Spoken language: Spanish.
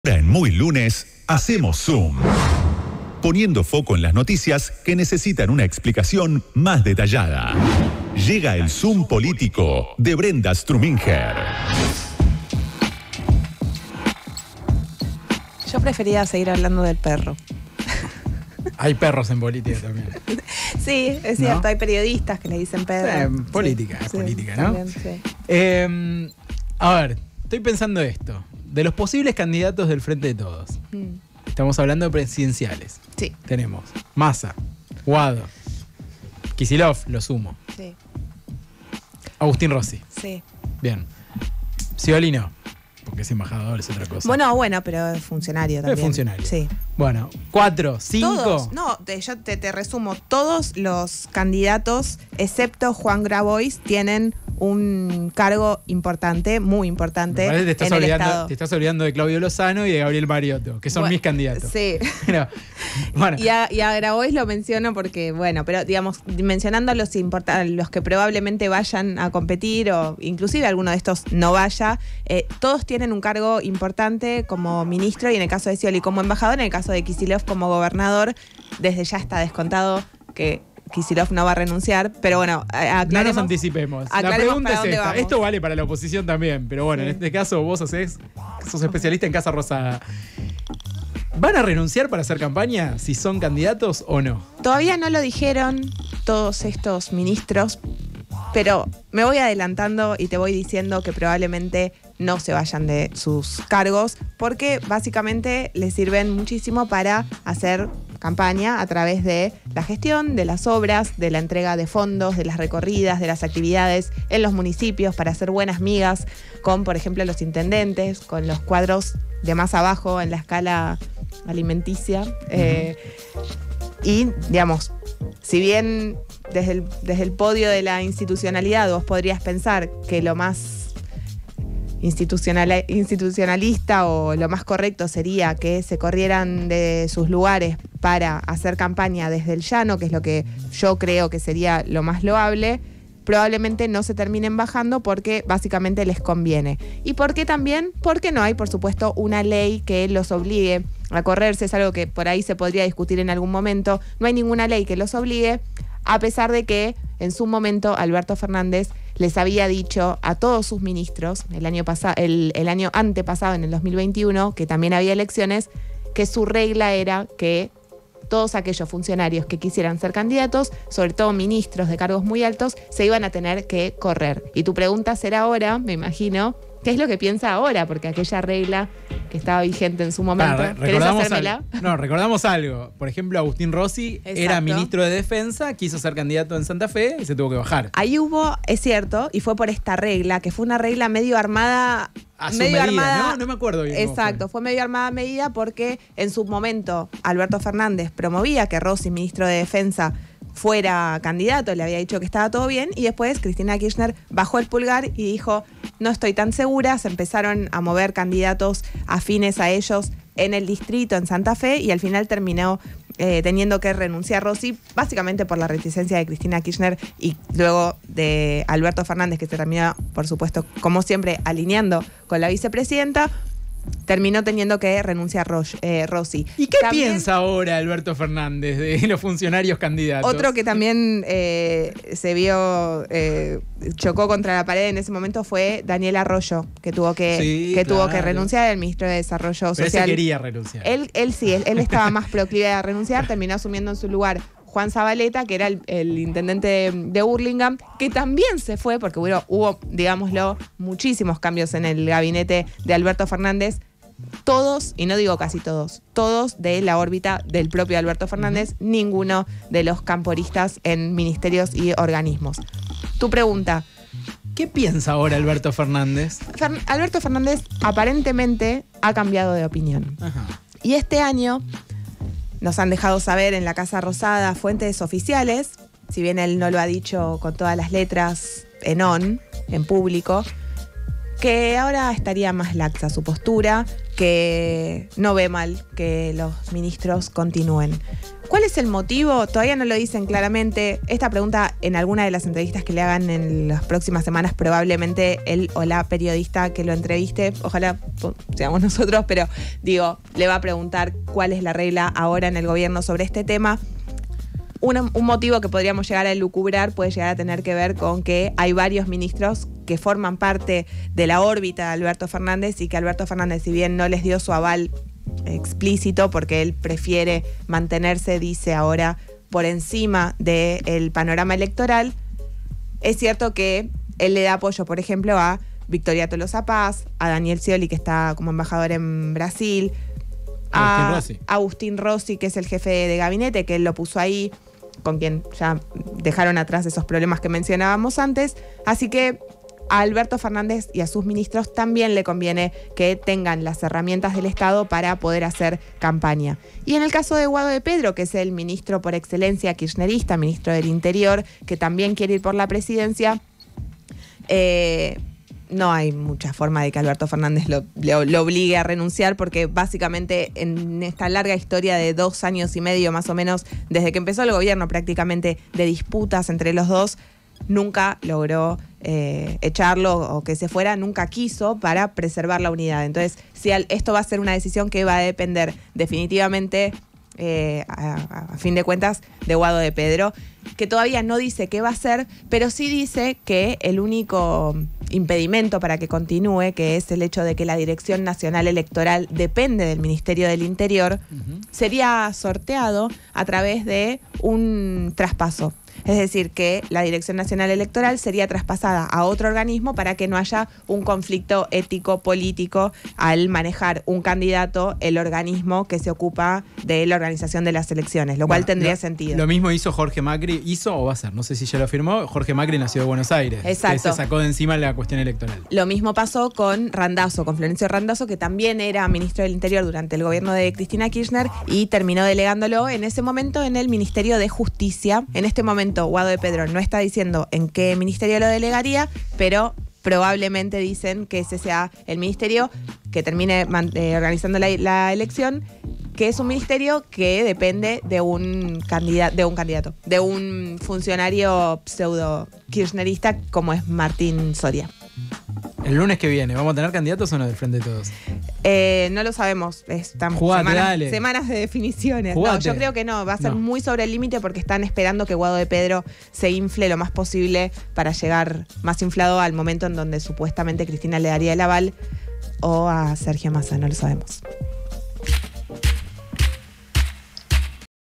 En Muy Lunes, hacemos Zoom, poniendo foco en las noticias que necesitan una explicación más detallada. Llega el Zoom político de Brenda Struminger. Yo prefería seguir hablando del perro. Hay perros en política también. Sí, es cierto, ¿no? Hay periodistas que le dicen perro. Política, sí, es política, sí, ¿no? También, sí. A ver, estoy pensando esto. De los posibles candidatos del Frente de Todos. Estamos hablando de presidenciales. Sí. Tenemos Massa, Guado, Kicillof, lo sumo. Sí. Agustín Rossi. Sí. Bien. Scioli no, porque es embajador, es otra cosa. Bueno, pero es funcionario también. Es funcionario. Sí. Bueno, 4, 5. Todos, no, yo te resumo. Todos los candidatos, excepto Juan Grabois, tienen un cargo importante, muy importante, en el Estado. Te estás olvidando de Claudio Lozano y de Gabriel Mariotto, que son mis candidatos. Sí. Pero, bueno. Y a Grabois lo menciono porque, pero digamos, mencionando los que probablemente vayan a competir o inclusive alguno de estos no vaya, todos tienen un cargo importante como ministro y en el caso de Scioli como embajador, en el caso de Kicillof como gobernador, desde ya está descontado que Kicillof no va a renunciar, pero bueno, aclaremos. No nos anticipemos. La pregunta es esta. Esto vale para la oposición también, pero bueno, sí. En este caso vos sos especialista en Casa Rosada. ¿Van a renunciar para hacer campaña si son candidatos o no? Todavía no lo dijeron todos estos ministros, pero me voy adelantando y te voy diciendo que probablemente no se vayan de sus cargos porque básicamente les sirven muchísimo para hacer campaña a través de la gestión, de las obras, de la entrega de fondos, de las recorridas, de las actividades en los municipios para hacer buenas migas con, por ejemplo, los intendentes, con los cuadros de más abajo en la escala alimenticia. Y, digamos, si bien desde el podio de la institucionalidad vos podrías pensar que lo más institucionalista o lo más correcto sería que se corrieran de sus lugares para hacer campaña desde el llano, que es lo que yo creo que sería lo más loable, probablemente no se terminen bajando porque básicamente les conviene. ¿Y por qué también? Porque no hay, por supuesto, una ley que los obligue a correrse, es algo que por ahí se podría discutir en algún momento. No hay ninguna ley que los obligue, a pesar de que en su momento Alberto Fernández les había dicho a todos sus ministros el año antepasado, en el 2021, que también había elecciones, que su regla era que todos aquellos funcionarios que quisieran ser candidatos, sobre todo ministros de cargos muy altos, se iban a tener que correr. Y tu pregunta será ahora, me imagino, ¿qué es lo que piensa ahora? Porque aquella regla que estaba vigente en su momento, ¿querés hacérmela? Recordamos algo. Por ejemplo, Agustín Rossi era ministro de Defensa, quiso ser candidato en Santa Fe y se tuvo que bajar. Ahí hubo, es cierto, y fue por esta regla, que fue una regla medio armada. A su medida, ¿no? No me acuerdo bien. Exacto, fue medio armada medida porque en su momento Alberto Fernández promovía que Rossi, ministro de Defensa, fuera candidato, le había dicho que estaba todo bien y después Cristina Kirchner bajó el pulgar y dijo, no estoy tan segura, se empezaron a mover candidatos afines a ellos en el distrito, en Santa Fe, y al final terminó teniendo que renunciar Rossi, básicamente por la reticencia de Cristina Kirchner y luego de Alberto Fernández, que se terminó, por supuesto, como siempre, alineando con la vicepresidenta. Terminó teniendo que renunciar Rossi. ¿Y qué piensa ahora Alberto Fernández de los funcionarios candidatos? Otro que también se vio, chocó contra la pared en ese momento fue Daniel Arroyo, que tuvo que renunciar, el ministro de Desarrollo Social. Pero ese quería renunciar. Él estaba más proclive a renunciar, terminó asumiendo en su lugar Juan Zabaleta, que era el intendente de Burlingame, que también se fue, porque hubo, digámoslo, muchísimos cambios en el gabinete de Alberto Fernández. Todos, y no digo casi todos de la órbita del propio Alberto Fernández, ninguno de los camporistas en ministerios y organismos. Tu pregunta. ¿Qué piensa ahora Alberto Fernández? Alberto Fernández aparentemente ha cambiado de opinión. Ajá. Y este año nos han dejado saber en la Casa Rosada fuentes oficiales, si bien él no lo ha dicho con todas las letras en público, que ahora estaría más laxa su postura, que no ve mal que los ministros continúen. ¿Cuál es el motivo? Todavía no lo dicen claramente. Esta pregunta, en alguna de las entrevistas que le hagan en las próximas semanas, probablemente él o la periodista que lo entreviste, ojalá seamos nosotros, pero digo, le va a preguntar cuál es la regla ahora en el gobierno sobre este tema. Un motivo que podríamos llegar a elucubrar puede llegar a tener que ver con que hay varios ministros que forman parte de la órbita de Alberto Fernández y que Alberto Fernández, si bien no les dio su aval explícito porque él prefiere mantenerse, dice ahora, por encima del panorama electoral, es cierto que él le da apoyo, por ejemplo, a Victoria Tolosa Paz, a Daniel Scioli, que está como embajador en Brasil, a Agustín Rossi, que es el jefe de gabinete, que él lo puso ahí, con quien ya dejaron atrás esos problemas que mencionábamos antes. Así que a Alberto Fernández y a sus ministros también le conviene que tengan las herramientas del Estado para poder hacer campaña. Y en el caso de Guado de Pedro, que es el ministro por excelencia kirchnerista, ministro del Interior, que también quiere ir por la presidencia, no hay mucha forma de que Alberto Fernández lo obligue a renunciar, porque básicamente en esta larga historia de 2 años y medio más o menos, desde que empezó el gobierno prácticamente de disputas entre los dos, nunca logró echarlo o que se fuera, nunca quiso, para preservar la unidad. Entonces, si esto va a ser una decisión que va a depender definitivamente, a fin de cuentas, de Guado de Pedro, que todavía no dice qué va a hacer, pero sí dice que el único impedimento para que continúe, que es el hecho de que la Dirección Nacional Electoral depende del Ministerio del Interior, sería sorteado a través de un traspaso. Es decir, que la Dirección Nacional Electoral sería traspasada a otro organismo para que no haya un conflicto ético-político al manejar un candidato el organismo que se ocupa de la organización de las elecciones, lo cual tendría sentido. Lo mismo hizo Jorge Macri, hizo o va a hacer, no sé si ya lo afirmó, Jorge Macri nació de Buenos Aires. Exacto. Que se sacó de encima la cuestión electoral. Lo mismo pasó con Randazzo, con Florencio Randazzo, que también era ministro del Interior durante el gobierno de Cristina Kirchner y terminó delegándolo en ese momento en el Ministerio de Justicia. En este momento Guado de Pedro no está diciendo en qué ministerio lo delegaría, probablemente dicen que ese sea el ministerio que termine organizando la elección, que es un ministerio que depende de un funcionario pseudo kirchnerista como es Martín Soria. El lunes que viene, ¿vamos a tener candidatos o no del Frente de Todos? No lo sabemos. Están semanas de definiciones. Jugate. No, yo creo que no. Va a ser muy sobre el límite porque están esperando que Guado de Pedro se infle lo más posible para llegar más inflado al momento en donde supuestamente Cristina le daría el aval, o a Sergio Massa, no lo sabemos.